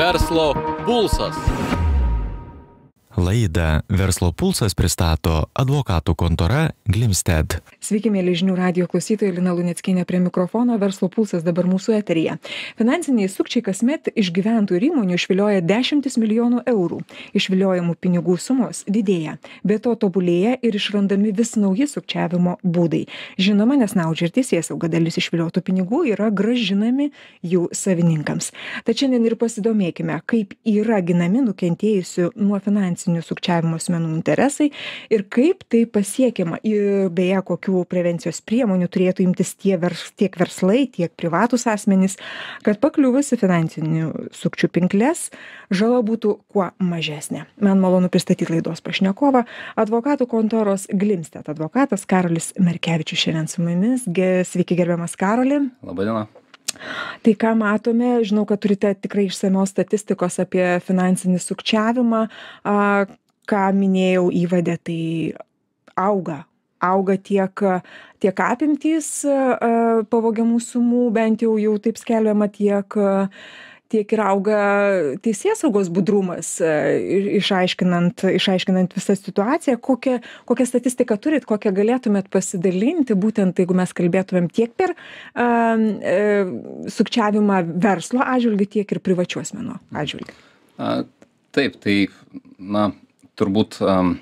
Verslo pulsas. Laidą Verslo pulsas pristato advokatų kontora Glimstead. Sveiki, mėly žinių radijo klausytojai, Lina Luneckienė prie mikrofono, Verslo pulsas dabar mūsų eteryje. Finansiniai sukčiai kasmet iš gyventojų ir įmonių išvilioja dešimtis milijonų eurų. Išviliojamų pinigų sumos didėja. Be to tobulėja ir išrandami vis nauji sukčiavimo būdai. Žinoma, nesnaudžia ir teisėsauga, dalis išviliotų pinigų yra grąžinami jų savininkams. Tad šiandien ir pasidomėkime, kaip yra ginami nukentėjusių nuo finansinių sukčiavimo asmenų interesai ir kaip tai pasiekiama. Ir beje, kokių prevencijos priemonių turėtų imtis tiek verslai, tiek privatūs asmenys, kad pakliuvus į finansinių sukčių pinkles žala būtų kuo mažesnė. Man malonu pristatyti laidos pašnekovą, advokatų kontoros Glimstead advokatas Karolis Merkevičius šiandien su mumis. Sveiki, gerbiamas Karoli. Labadiena. Tai ką matome, žinau, kad turite tikrai išsamios statistikos apie finansinį sukčiavimą. Ką minėjau įvade, tai auga tiek apimtys pavogiamų sumų, bent jau taip skelbiama, tiek ir auga teisėsaugos budrumas, išaiškinant visą situaciją. Kokią statistiką turit, kokią galėtumėt pasidalinti, būtent jeigu mes kalbėtumėm tiek per sukčiavimą verslo atžvilgiu, tiek ir privačių asmenų atžvilgiu? Taip, tai, turbūt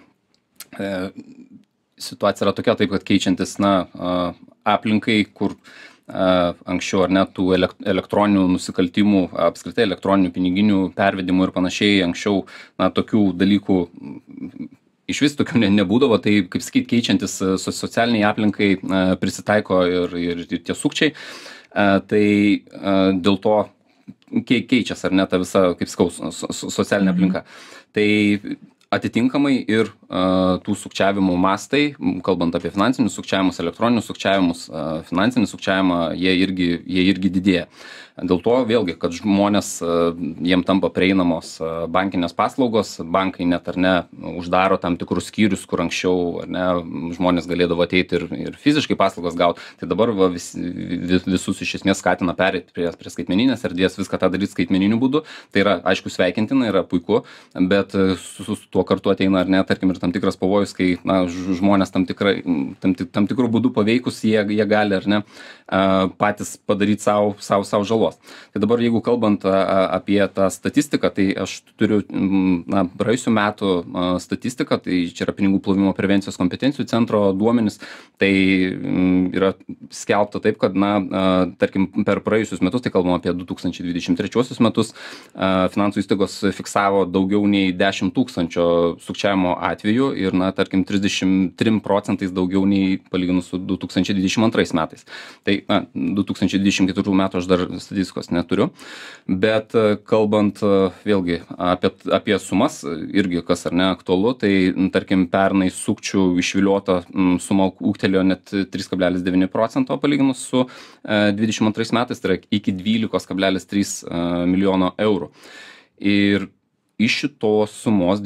situacija yra tokia, taip, kad keičiantis, aplinkai, kur anksčiau ar net tų elektroninių nusikaltimų, apskritai elektroninių piniginių pervedimų ir panašiai, anksčiau tokių dalykų iš vis tokių nebūdavo, tai, kaip sakyt, keičiantis socialiniai aplinkai prisitaiko ir tie sukčiai, tai dėl to keičias ar ne ta visa, kaip sakau, socialinė aplinka. Tai atitinkamai ir tų sukčiavimų mastai, kalbant apie finansinius sukčiavimus, elektroninius sukčiavimus, finansinį sukčiavimą, jie irgi didėja. Dėl to vėlgi, kad žmonės, jiem tampa prieinamos bankinės paslaugos, bankai net ar ne uždaro tam tikrus skyrius, kur anksčiau ar ne žmonės galėdavo ateiti ir fiziškai paslaugas gauti. Tai dabar visus iš esmės skatina pereiti prie skaitmeninės erdvės, viską tą daryti skaitmeniniu būdu. Tai yra, aišku, sveikintina, yra puiku, bet su tuo kartu ateina ar ne, tarkim, ir tam tikras pavojus, kai žmonės tam tikrų būdų paveikus, jie gali ar ne patys padaryti savo žalos. Tai dabar, jeigu kalbant apie tą statistiką, tai aš turiu praėjusių metų statistiką, tai čia yra pinigų plovimo prevencijos kompetencijų centro duomenys, tai yra skelbta taip, kad, tarkim, per praėjusius metus, tai kalbam apie 2023 metus, finansų įstaigos fiksavo daugiau nei 10 000 sukčiavimo atvejų ir, tarkim, 33% daugiau nei palyginus su 2022 metais. Tai 2024 metų aš dar statistikos neturiu, bet kalbant vėlgi apie sumas, irgi kas ar ne aktualu, tai tarkim pernai sukčių išviliota suma ūgtelėjo net 3,9% palyginus su 22 metais, tai yra iki 12,3 milijono eurų. Ir iš šitos sumos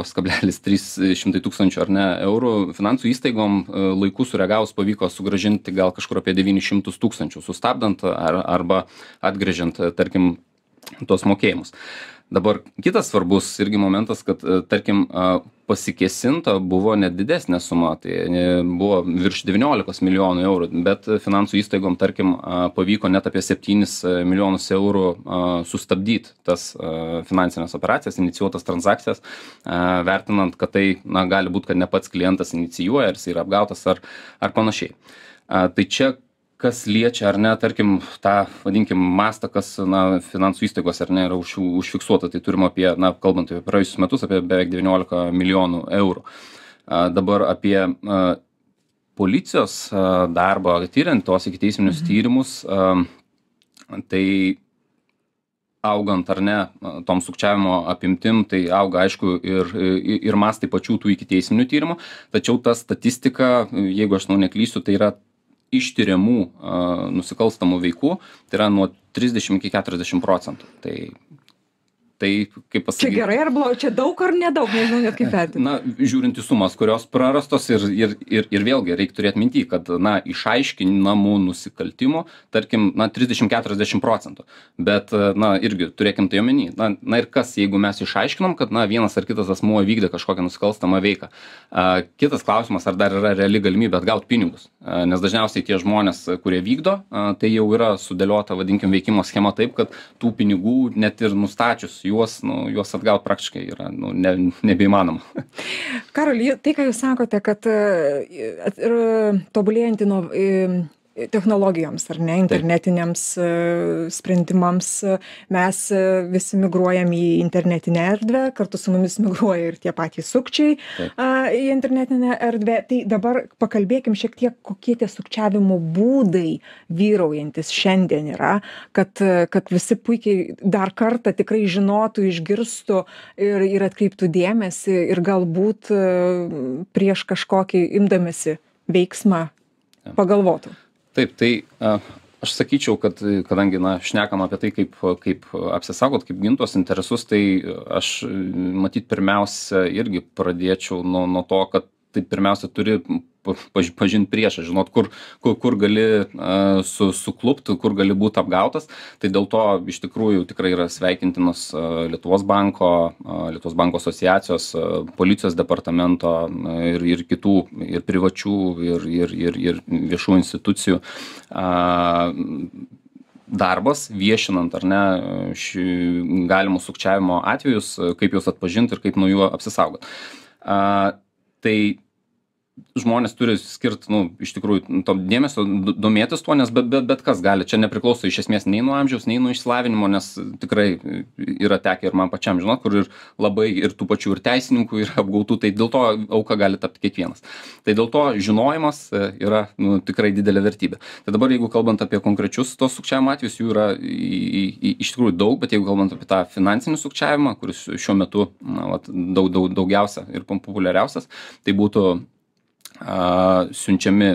12,3 tūkstančių ar ne eurų finansų įstaigom laiku sureagavus pavyko sugrąžinti gal kažkur apie 900 tūkstančių, sustabdant arba atgręžiant, tarkim, tos mokėjimus. Dabar kitas svarbus irgi momentas, kad, tarkim, pasikesinta buvo net didesnė suma, tai buvo virš 19 milijonų eurų, bet finansų įstaigom, tarkim, pavyko net apie 7 milijonus eurų sustabdyti tas finansinės operacijas, inicijuotas transakcijas, vertinant, kad tai gali būti, kad ne pats klientas inicijuoja, ar jis yra apgautas ar panašiai. Tai čia kas liečia ar ne, tarkim, tą, vadinkim, mastą, kas finansų įstaigos ar ne yra užfiksuota, tai turim apie, kalbant apie praėjusius metus, apie beveik 19 milijonų eurų. Dabar apie policijos darbą, tyriant tos ikiteisminius tyrimus, tai augant ar ne tom sukčiavimo apimtim, tai auga, aišku, ir mastai pačių tų ikiteisminių tyrimų, tačiau ta statistika, jeigu aš neklysiu, tai yra ištiriamų nusikalstamų veikų, tai yra nuo 30 iki 40%. Tai Tai, kaip pasakyti. Čia gerai ar blogai, čia daug ar nedaug, nežinau net kaip vertinti. Na, žiūrint į sumas, kurios prarastos ir vėlgi reikia turėti minty, kad, na, išaiškinamų nusikaltimų, tarkim, na, 30-40%. Bet, na, irgi turėkim tai omeny. Na ir kas, jeigu mes išaiškinom, kad, na, vienas ar kitas asmuo vykdė kažkokią nusikalstamą veiką. Kitas klausimas, ar dar yra reali galimybė atgauti pinigus. Nes dažniausiai tie žmonės, kurie vykdo, tai jau yra sudėliota, vadinkim, veikimo schema taip, kad tų pinigų net ir nustačius juos atgauti praktiškai yra nebeįmanoma. Karoli, tai, ką jūs sakote, kad tobulėjant technologijoms ar ne, internetiniams sprendimams, mes visi migruojam į internetinę erdvę, kartu su mumis migruoja ir tie patys sukčiai į internetinę erdvę. Tai dabar pakalbėkim šiek tiek, kokie tie sukčiavimo būdai vyraujantis šiandien yra, kad visi puikiai dar kartą tikrai žinotų, išgirstų ir atkreiptų dėmesį ir galbūt prieš kažkokį imdamėsi veiksmą pagalvotų. Taip, tai aš sakyčiau, kad kadangi, na, šnekam apie tai, kaip apsisaugot, kaip gint tuos interesus, tai aš matyt pirmiausia irgi pradėčiau nuo to, kad tai pirmiausia turi pažinti priešą, žinot, kur gali suklupti, kur gali būti apgautas. Tai dėl to iš tikrųjų tikrai yra sveikintinos Lietuvos banko asociacijos, policijos departamento ir kitų, ir privačių, ir viešų institucijų darbas, viešinant ar ne galimus sukčiavimo atvejus, kaip juos atpažinti ir kaip nuo jų apsisaugot. Tai žmonės turi skirti, iš tikrųjų, to dėmesio, domėtis tuo, nes bet kas gali. Čia nepriklauso iš esmės nei nuo amžiaus, nei nuo išsilavinimo, nes tikrai yra tekę ir man pačiam, žinot, kur ir labai ir tų pačių ir teisininkų, ir apgautų, tai dėl to auka gali tapti kiekvienas. Tai dėl to žinojimas yra tikrai didelė vertybė. Tai dabar, jeigu kalbant apie konkrečius tos sukčiavimo atvejus, jų yra iš tikrųjų daug, bet jeigu kalbant apie tą finansinį sukčiavimą, kuris šiuo metu daugiausia ir populiariausias, tai būtų siunčiami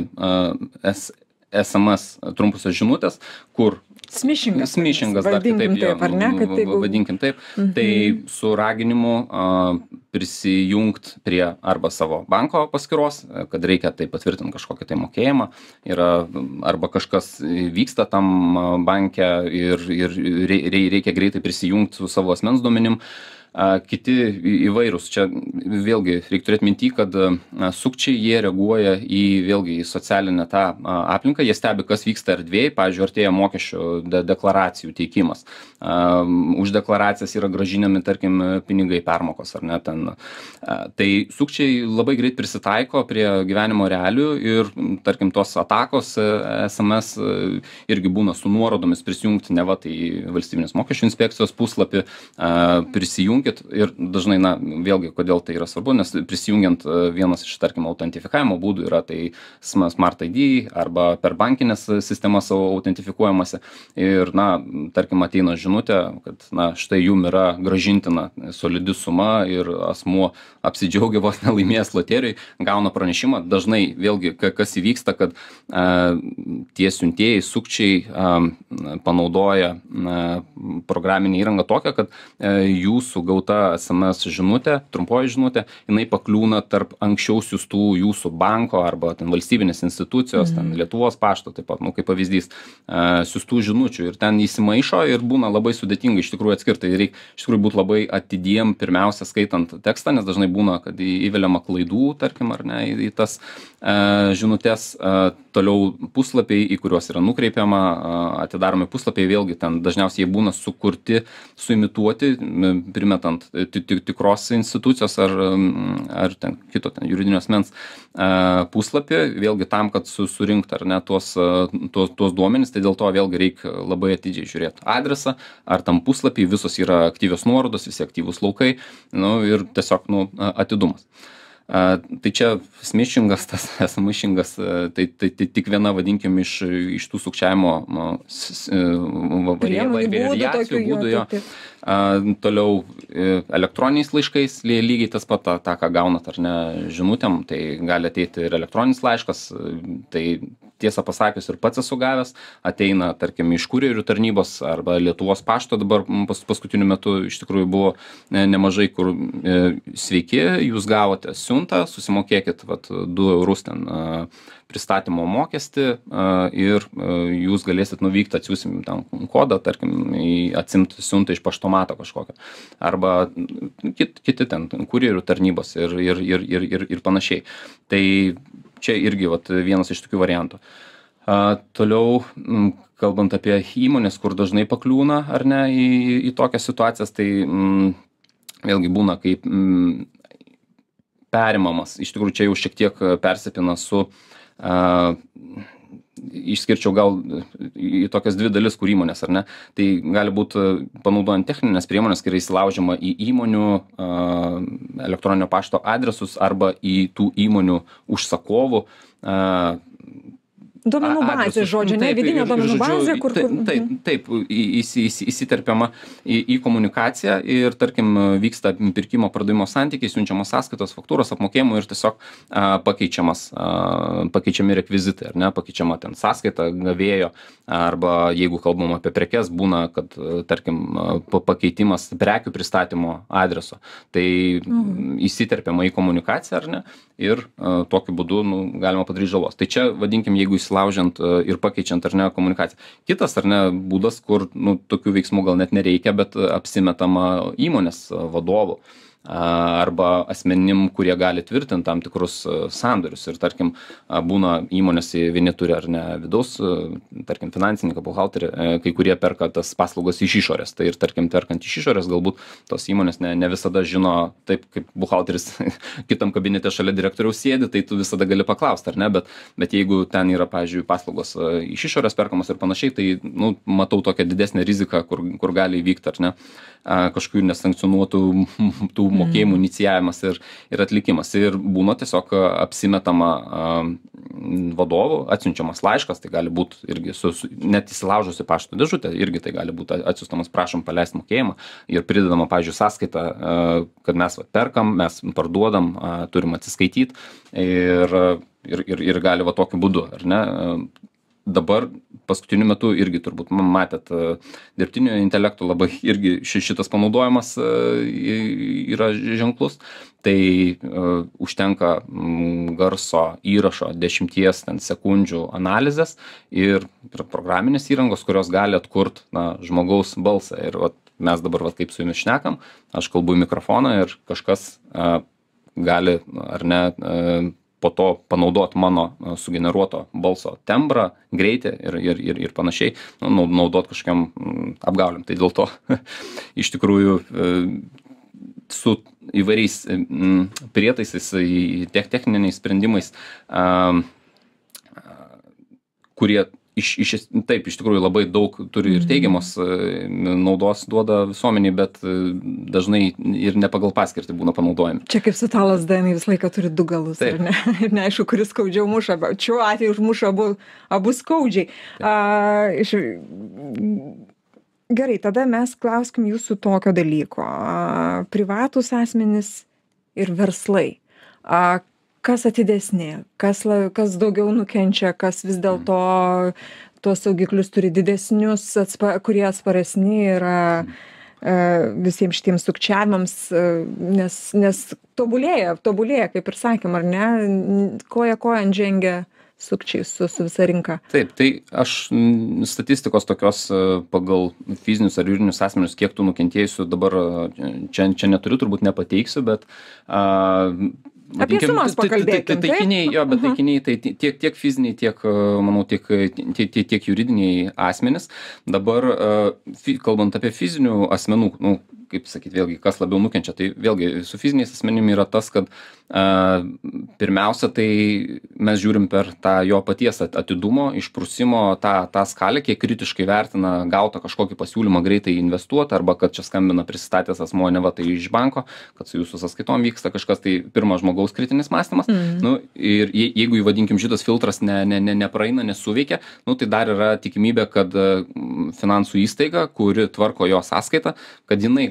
SMS trumpusios žinutės, kur smishingas dar kitaip, vadinkim taip, tai su raginimu prisijungt prie arba savo banko paskyros, kad reikia tai patvirtinti kažkokį tai mokėjimą, arba kažkas vyksta tam banke ir reikia greitai prisijungti su savo asmens duomenim. Kiti įvairūs. Čia vėlgi reikia turėti minty, kad sukčiai jie reaguoja į socialinę tą aplinką, jie stebi, kas vyksta erdvėje, pavyzdžiui, artėja mokesčių deklaracijų teikimas. Už deklaracijas yra grąžinami, tarkim, pinigai permokos ar ne ten. Tai sukčiai labai greit prisitaiko prie gyvenimo realių ir, tarkim, tos atakos SMS irgi būna su nuorodomis prisijungti, ne va, tai valstybinės mokesčių inspekcijos puslapį prisijungti. Ir dažnai, na, vėlgi, kodėl tai yra svarbu, nes prisijungiant vienas iš, tarkim, autentifikavimo būdų yra tai Smart ID arba per bankinės sistemas autentifikuojamasi. Ir, na, tarkim, ateina žinutė, kad, na, štai jum yra grąžintina solidi suma ir asmuo apsidžiaugia vos nelaimėjęs loterijai, gauna pranešimą. Dažnai, vėlgi, kas įvyksta, kad tie siuntėjai, sukčiai panaudoja programinę įrangą tokią, kad jūsų gauta SMS žinutė, trumpoji žinutė, jinai pakliūna tarp anksčiau siųstų jūsų banko arba ten valstybinės institucijos, ten Lietuvos pašto, taip pat, kaip pavyzdys, siųstų žinučių ir ten įsimaišo ir būna labai sudėtinga iš tikrųjų atskirti. Reikia iš tikrųjų būti labai atidiem pirmiausia skaitant tekstą, nes dažnai būna, kad įveliama klaidų, tarkim, ar ne, į tas žinutės. Toliau puslapiai, į kuriuos yra nukreipiama, atidaromi puslapiai, vėlgi ten dažniausiai jie būna sukurti, suimituoti, primetant tikros institucijos ar ten kito ten juridinio asmens puslapį, vėlgi tam, kad surinkti ar ne tuos duomenis, tai dėl to vėlgi reikia labai atidžiai žiūrėti adresą, ar tam puslapį visos yra aktyvios nuorodos, visi aktyvūs laukai, ir tiesiog atidumas. Tai čia smishingas, tas smishingas, tai tik viena, vadinkim, iš tų sukčiavimo variacijų būdų jo. Toliau elektroniniais laiškais lygiai tas pat, tą ką gaunat ar ne žinutėm, tai gali ateiti ir elektroninis laiškas, tai tiesą pasakius ir pats esu gavęs, ateina, tarkim, iš kurjerių tarnybos arba Lietuvos pašto dabar paskutiniu metu iš tikrųjų buvo nemažai, kur sveiki, jūs gavote siuntą, susimokėkit 2 eurus ten pristatymo mokestį ir jūs galėsit nuvykti, atsiųsim ten kodą, tarkim, atsimti siuntą iš paštomato kažkokio. Arba kiti ten kurjerių tarnybos ir panašiai. Tai čia irgi vienas iš tokių variantų. Toliau, kalbant apie įmonės, kur dažnai pakliūna ar ne į tokias situacijas, tai vėlgi būna kaip perimamas. Iš tikrųjų, čia jau šiek tiek persipina su išskirčiau gal į tokias 2 dalis, kur įmonės, ar ne. Tai gali būti panaudojant techninės priemonės, kai yra įsilaužiama į įmonių elektroninio pašto adresus arba į tų įmonių užsakovų duomenų bazė, žodžiu, ne vidinė duomenų bazė, kur... Taip, įsiterpiama į komunikaciją ir, tarkim, vyksta pirkimo pardavimo santykiai, siunčiamas sąskaitos, faktūros, apmokėjimų ir tiesiog pakeičiami rekvizitai, ar ne, pakeičiama ten sąskaita gavėjo, arba jeigu kalbam apie prekes, būna, kad, tarkim, pakeitimas prekių pristatymo adreso, tai įsiterpiama į komunikaciją, ar ne, ir tokiu būdu galima padaryti žalos. Tai čia, vadinkim, jeigu įsilaužiant ir pakeičiant, ar ne, komunikaciją. Kitas, ar ne, būdas, kur tokių veiksmų gal net nereikia, bet apsimetama įmonės vadovų arba asmenim, kurie gali tvirtinti tam tikrus sandorius. Ir, tarkim, būna įmonės, vieni turi ar ne vidaus, tarkim, finansininką, buhalterį, kai kurie perka tas paslaugas iš išorės. Tai ir, tarkim, perkant iš išorės, galbūt tos įmonės ne visada žino, taip kaip buhalteris kitam kabinete šalia direktoriaus sėdi, tai tu visada gali paklausti, ar ne, bet jeigu ten yra, pavyzdžiui, paslaugos iš išorės perkamos ir panašiai, tai, matau tokią didesnę riziką, kur gali įvykti, ar ne, kažkokių nesankcionuotų tų mokėjimų inicijavimas ir atlikimas. Ir būna tiesiog apsimetama vadovų, atsiunčiamas laiškas, tai gali būti irgi net įsilaužusi pašto dėžutę, irgi tai gali būti atsiųstamas, prašom paleisti mokėjimą ir pridedama, pavyzdžiui, sąskaita, kad mes perkam, mes parduodam, turim atsiskaityti ir gali tokiu būdu, ar ne. Dabar paskutiniu metu irgi turbūt matėt dirbtinio intelekto labai irgi šitas panaudojimas yra ženklus. Tai užtenka garso įrašo 10 sekundžių analizės ir programinės įrangos, kurios gali atkurt žmogaus balsą. Ir mes dabar kaip su jumis šnekam, aš kalbu į mikrofoną ir kažkas gali ar ne po to panaudot mano sugeneruoto balso tembrą, greitį ir panašiai, naudot kažkokiam apgauliam. Tai dėl to iš tikrųjų su įvairiais prietaisais, techniniais sprendimais, kurie taip, iš tikrųjų labai daug turi ir teigiamos naudos duoda visuomeniai, bet dažnai ir ne pagal paskirtį būna panaudojami. Čia kaip su ta lazda, jinai visą laiką turi 2 galus, ar ne? Ir neaišku, kuris skaudžiau muša, bet šiuo atveju užmuša abu skaudžiai. Gerai, tada mes klauskim jūsų tokio dalyko. Privatūs asmenys ir verslai. Kas atidesnė, kas daugiau nukenčia, kas vis dėlto tuos saugiklius turi didesnius, kurie atsparesni yra visiems šitiems sukčiavimams, nes tobulėja, kaip ir sakėm, ar ne, koja kojan žengia sukčiai su visa rinka. Taip, tai aš statistikos tokios pagal fizinius ar juridinius asmenius, kiek tų nukentėjusių dabar čia neturiu, turbūt nepateiksiu, bet apie sumas pakalbėkim. Taikiniai, bet taikiniai tai tiek fiziniai, tiek, manau, tiek juridiniai asmenys. Dabar, kalbant apie fizinių asmenų, kaip sakyti, vėlgi, kas labiau nukenčia, tai vėlgi su fiziniais asmenim yra tas, kad pirmiausia, tai mes žiūrim per tą jo paties atidumo, išprusimo, tą skalę, kiek kritiškai vertina gautą kažkokį pasiūlymą greitai investuoti, arba kad čia skambina prisistatęs asmuo, ne va tai iš banko, kad su jūsų sąskaitom vyksta kažkas, tai pirmas žmogaus kritinis mąstymas. Ir jeigu, vadinkim, šitas filtras nepraeina, nesuveikia, tai dar yra tikimybė, kad finansų įstaiga, kuri tvarko jo sąskaitą, kad jinai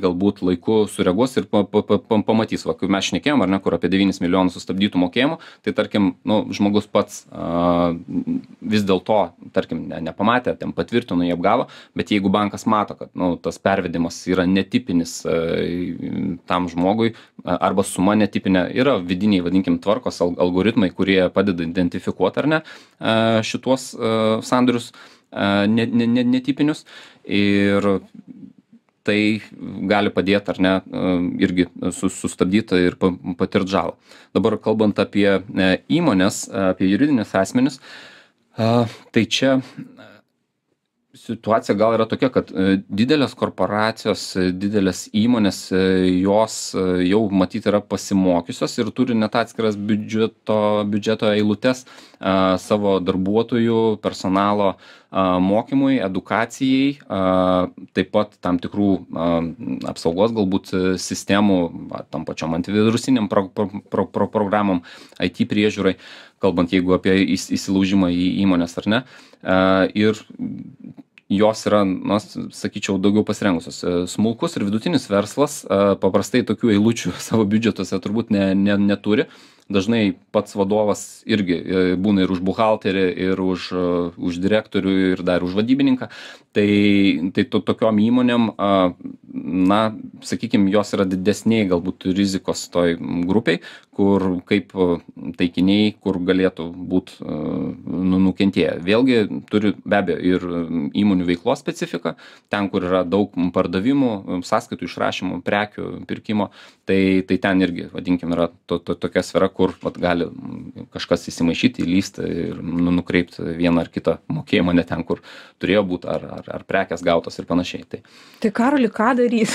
galbūt laiku sureaguos ir pamatys, va, kai mes šnekėjom, ar ne, kur apie 9 milijonus sustabdytų mokėjimų, tai tarkim, nu, žmogus pats vis dėlto, tarkim, nepamatė, ten patvirtino, jį apgavo, bet jeigu bankas mato, kad, nu, tas pervedimas yra netipinis tam žmogui, arba suma netipinė, yra vidiniai, vadinkim, tvarkos algoritmai, kurie padeda identifikuoti, ar ne, šituos sandorius netipinius, ir tai gali padėti, ar ne, irgi sustabdyti ir patirti žalą. Dabar kalbant apie įmonės, apie juridinius asmenis, tai čia situacija gal yra tokia, kad didelės korporacijos, didelės įmonės, jos jau matyt yra pasimokiusios ir turi net atskiras biudžeto eilutes savo darbuotojų, personalo mokymui, edukacijai, taip pat tam tikrų apsaugos galbūt sistemų, tam pačiom antivirusiniam programom, IT priežiūrai, kalbant jeigu apie įsilaužimą į įmonės, ar ne. Ir jos yra, na, sakyčiau, daugiau pasirengusios. Smulkus ir vidutinis verslas paprastai tokių eilučių savo biudžetuose turbūt neturi. Dažnai pats vadovas irgi būna ir už buhalterį, ir už direktorių, ir dar už vadybininką. Tai tokiom įmonėm, na, sakykime, jos yra didesniai galbūt rizikos toj grupiai, kur kaip taikiniai, kur galėtų būti nukentėję. Vėlgi turi be abejo ir įmonių veiklos specifiką, ten, kur yra daug pardavimų, sąskaitų išrašymų, prekių pirkimo, tai ten irgi, vadinkim, yra tokia sfera, kur gali kažkas įsimaišyti, įlysti ir nukreipti vieną ar kitą mokėjimą ne ten, kur turėjo būti, ar prekės gautos ir panašiai. Tai Karoli, ką darys?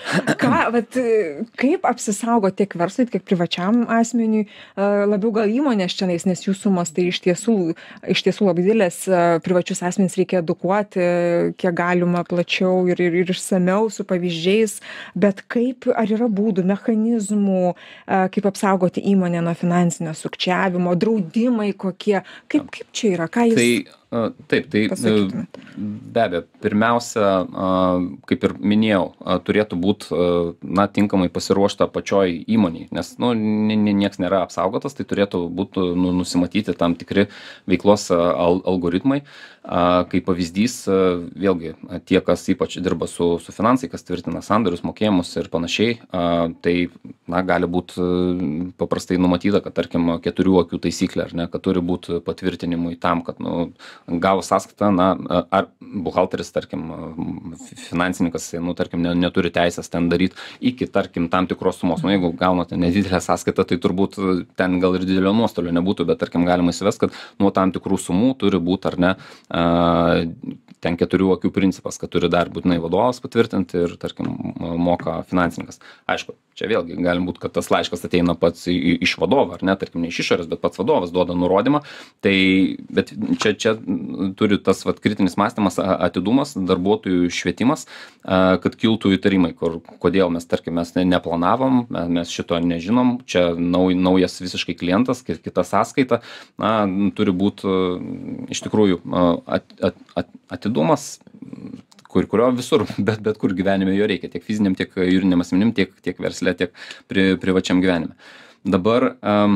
Kaip apsisaugoti tiek verslui, tiek privačiam asmeniui, labiau gal įmonės čionais, nes jų sumos tai iš tiesų labai didelės, privačius asmenys reikia edukuoti, kiek galima plačiau ir išsamiau su pavyzdžiais, bet ar yra būdų, mechanizmų, kaip apsaugoti įmonę nuo finansinio sukčiavimo, draudimai kokie, kaip čia yra, ką jūs... Taip, tai be abejo, pirmiausia, kaip ir minėjau, turėtų būti, na, tinkamai pasiruošta pačioj įmoniai, nes, nu, nieks nėra apsaugotas, tai turėtų būti nusimatyti tam tikri veiklos algoritmai. Kaip pavyzdys, vėlgi, tie, kas ypač dirba su finansai, kas tvirtina sandorius, mokėjimus ir panašiai, tai, na, gali būti paprastai numatyta, kad, tarkim, 4 akių taisyklė, ar ne, kad turi būti patvirtinimui tam, kad, nu, gavo sąskaitą, na, ar buhalteris, tarkim, finansininkas, nu, tarkim, neturi teisės ten daryti iki, tarkim, tam tikros sumos. Nu, jeigu gaunate nedidelę sąskaitą, tai turbūt ten gal ir didelio nuostolio nebūtų, bet, tarkim, galima įsivest, kad nuo tam tikrų sumų turi būti, ar ne, ten 4 akių principas, kad turi dar būtinai vadovas patvirtinti ir, tarkim, moka finansininkas. Aišku, čia vėlgi gali būti, kad tas laiškas ateina pats iš vadovo, ar ne, tarkim, ne iš išorės, bet pats vadovas duoda nurodymą. Tai, bet čia turi tas kritinis mąstymas, atidumas, darbuotojų švietimas, kad kiltų įtarimai, kodėl mes, tarkim, mes neplanavom, mes šito nežinom, čia naujas visiškai klientas, kita sąskaita, na, turi būti iš tikrųjų atidumas, kurio visur, bet kur gyvenime jo reikia, tiek fiziniam, tiek juridiniam asmenim, tiek versle, tiek privačiam gyvenime. Dabar,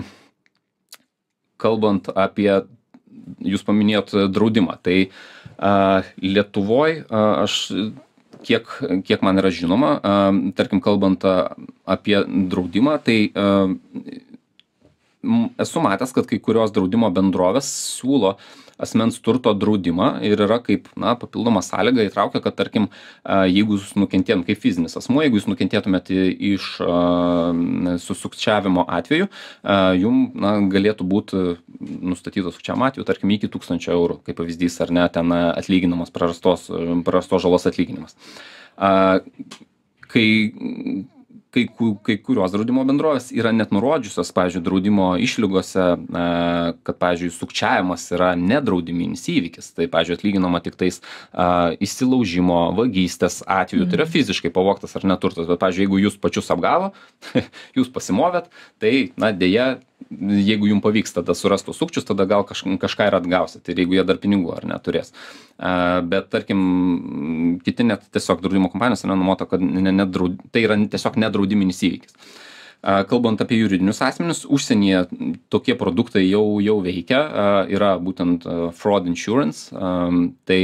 kalbant apie, jūs paminėjot draudimą, tai Lietuvoj aš, kiek man yra žinoma, tarkim, kalbant apie draudimą, tai esu matęs, kad kai kurios draudimo bendrovės siūlo asmens turto draudimą ir yra kaip, na, papildoma sąlyga įtraukia, kad, tarkim, jeigu jūs nukentėtum kaip fizinis asmuo, jeigu jūs nukentėtumėte iš sukčiavimo atveju, jum, na, galėtų būti nustatytos sukčiavimo atveju, tarkim, iki 1000 eurų, kaip pavyzdys, ar ne, ten atlyginamas, prarastos žalos atlyginimas. Kai kurios draudimo bendrovės yra net nurodžiusios, pavyzdžiui, draudimo išlygose, kad, pavyzdžiui, sukčiavimas yra nedraudiminis įvykis. Tai, pavyzdžiui, atlyginama tik tais įsilaužimo, vagystės atveju, tai yra fiziškai pavogtas ar neturtas. Bet, pavyzdžiui, jeigu jūs pačius apgavo, jūs pasimovėt, tai, na, dėja, jeigu jums pavyks tada surasti tuos sukčius, tada gal kažką ir atgausit, ir jeigu jie dar pinigų ar neturės. Bet tarkim, kiti net tiesiog draudimo kompanijos numato, kad tai yra tiesiog nedraudiminis įvykis. Kalbant apie juridinius asmenis, užsienyje tokie produktai jau veikia, yra būtent fraud insurance, tai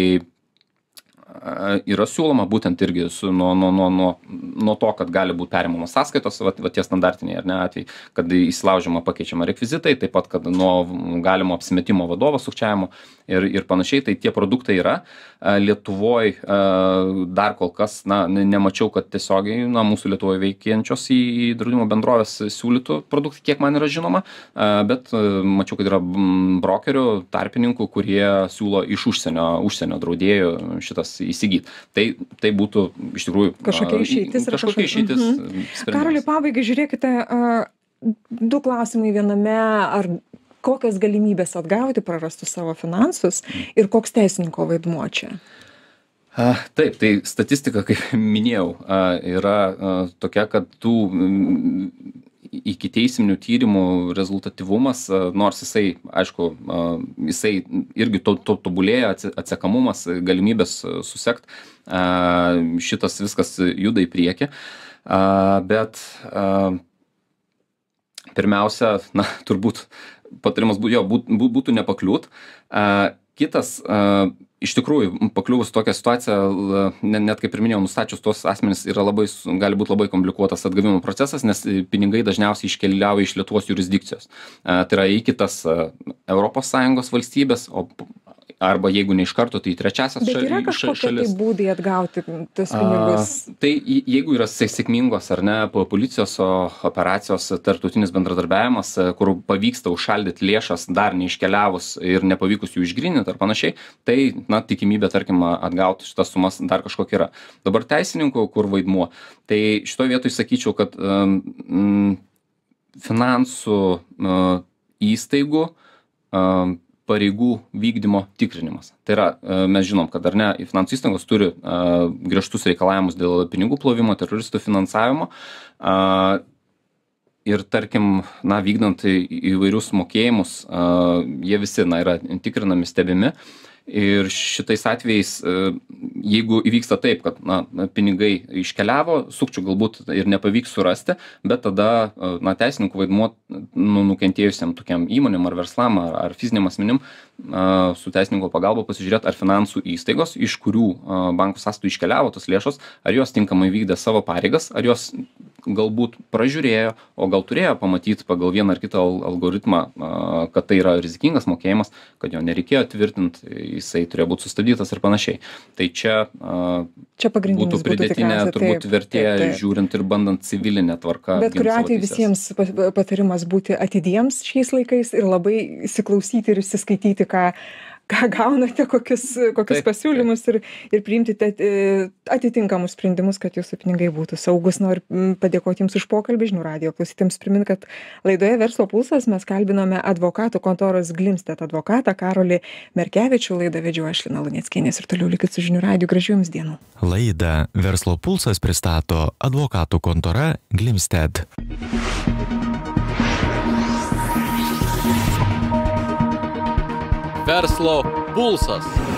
yra siūloma būtent irgi nuo to, kad gali būti perimamos sąskaitos, tie standartiniai ar ne atvejai, kad įsilaužiama pakeičiama rekvizitai, taip pat, kad nuo galimo apsimetimo vadovo sukčiavimo ir panašiai, tai tie produktai yra. Lietuvoj dar kol kas, nemačiau, kad tiesiogiai, mūsų Lietuvoje veikiančios į draudimo bendrovės siūlytų produktai, kiek man yra žinoma, bet mačiau, kad yra brokerių, tarpininkų, kurie siūlo iš užsienio draudėjų šitas įsigyti. Tai būtų iš tikrųjų kažkokia išeitis. Karoli, pabaigai žiūrėkite, 2 klausimai viename, ar kokias galimybės atgauti prarastus savo finansus ir koks teisininko vaidmuo čia? Taip, tai statistika, kaip minėjau, yra tokia, kad tų ikiteisminių tyrimų rezultatyvumas, nors jisai, aišku, jisai irgi tobulėja, atsekamumas, galimybės susekt, šitas viskas juda į priekį, bet pirmiausia, turbūt patarimas būtų nepakliūt. Kitas, iš tikrųjų, pakliuvus tokią situaciją, net kaip ir minėjau, nustačius tuos asmenis gali būti labai komplikuotas atgavimo procesas, nes pinigai dažniausiai iškeliauja iš Lietuvos jurisdikcijos. Tai yra į kitas ES valstybės, arba jeigu ne iš karto, tai į trečiasias šalis. Bet yra kažkokie tai būdai atgauti tuos pinigus? Tai jeigu yra sėkmingos ar ne policijos operacijos, tarptautinis bendradarbiavimas, kur pavyksta užšaldyti lėšas dar neiškeliavus ir nepavykus jų išgryninti ar panašiai, tai tikimybė, tarkim, atgauti šitas sumas dar kažkokia yra. Dabar teisininkų, kur vaidmuo, tai šitoje vietoje sakyčiau, kad finansų įstaigų pareigų vykdymo tikrinimas. Tai yra, mes žinom, kad ar ne, finansų įstaigos turi griežtus reikalavimus dėl pinigų plovimo, teroristų finansavimo ir, tarkim, vykdant įvairius mokėjimus, jie visi yra tikrinami, stebimi. Ir šitais atvejais, jeigu įvyksta taip, kad pinigai iškeliavo, sukčių galbūt ir nepavyks surasti, bet tada teisininkų vaidmuo nukentėjusiam tokiam įmonėm ar verslam ar fiziniam asmenim su teisininko pagalba pasižiūrėti, ar finansų įstaigos, iš kurių bankų sąskaitų iškeliavo tos lėšos, ar jos tinkamai vykdė savo pareigas, ar jos galbūt pražiūrėjo, o gal turėjo pamatyti pagal vieną ar kitą algoritmą, kad tai yra rizikingas mokėjimas, kad jo nereikėjo tvirtinti, jisai turėjo būti sustabdytas ir panašiai. Tai čia būtų pridėtinė turbūt vertė, žiūrint ir bandant civilinę tvarką. Bet kuriuo atveju visiems patarimas būti atidiems šiais laikais ir labai įsiklausyti ir įsiskaityti, ką gaunate, kokius pasiūlymus ir priimti atitinkamus sprendimus, kad jūsų pinigai būtų saugus. Noriu padėkoti Jums už pokalbį. Žinių radijo klausytėms primint, kad laidoje Verslo pulsas mes kalbinome advokatų kontoros Glimstedt advokatą Karolį Merkevičių. Laidą vedžiau aš, Lina Luneckienė, ir toliau likit su Žinių radiju. Gražių Jums dienų. Laidą Verslo pulsas pristato advokatų kontora Glimstedt. Verslo pulsas.